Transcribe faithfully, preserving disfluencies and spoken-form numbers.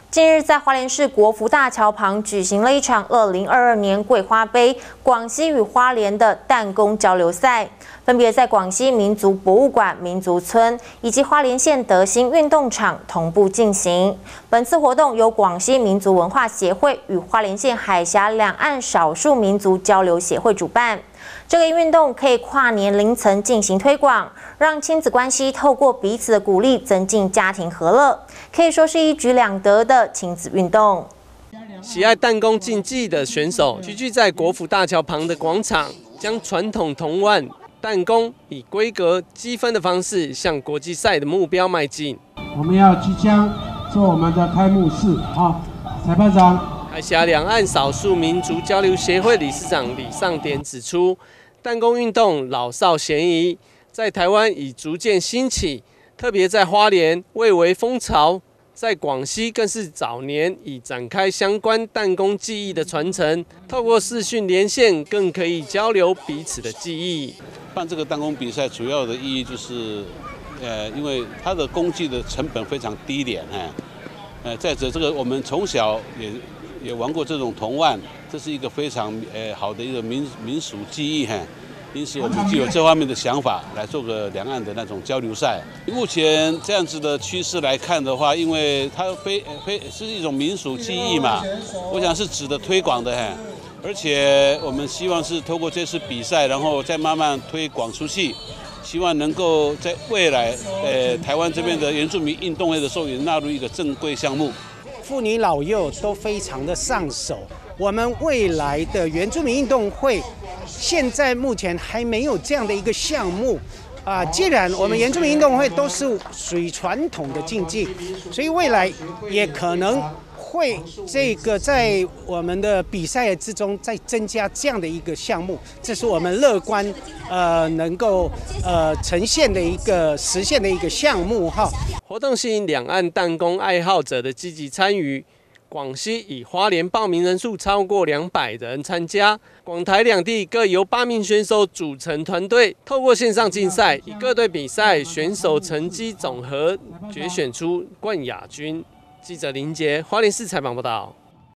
近日，在花莲市国福大桥旁举行了一场二零二二年桂花杯广西与花莲的弹弓交流赛，分别在广西民族博物馆民族村以及花莲县德兴运动场同步进行。本次活动由广西民族文化协会与花莲县海峡两岸少数民族交流协会主办。这个运动可以跨年龄层进行推广，让亲子关系透过彼此的鼓励增进家庭和乐，可以说是一举两得的亲子运动。 喜爱弹弓竞技的选手聚集在国府大桥旁的广场，将传统铜腕弹弓以规格积分的方式向国际赛的目标迈进。 我们要即将做我们的开幕式啊，裁判长。 海峡两岸少数民族交流协会理事长李尚典指出，弹弓运动老少咸宜，在台湾已逐渐兴起，特别在花莲蔚为风潮，在广西更是早年已展开相关弹弓技艺的传承，透过视讯连线，更可以交流彼此的技艺。 办这个弹弓比赛主要的意义就是，呃，因为它的弓技的成本非常低廉，哎，呃，再者这个我们从小也。也玩过这种铜腕，这是一个非常呃好的一个民民俗技艺哈，因此我们就有这方面的想法来做个两岸的那种交流赛。目前这样子的趋势来看的话，因为它非非是一种民俗技艺嘛，我想是值得推广的哈。而且我们希望是透过这次比赛，然后再慢慢推广出去，希望能够在未来呃台湾这边的原住民运动会的时候也纳入一个正规项目。 妇女老幼都非常的上手。我们未来的原住民运动会，现在目前还没有这样的一个项目啊。既然我们原住民运动会都是属于传统的竞技，所以未来也可能会这个在我们的比赛之中再增加这样的一个项目，这是我们乐观呃能够呃呈现的一个实现的一个项目哈。 活动吸引两岸弹弓爱好者的积极参与，广西以花莲报名人数超过两百人参加，广台两地各由八名选手组成团队，透过线上竞赛，以各队比赛选手成绩总和决选出冠亚军。记者林杰花莲市采访报道。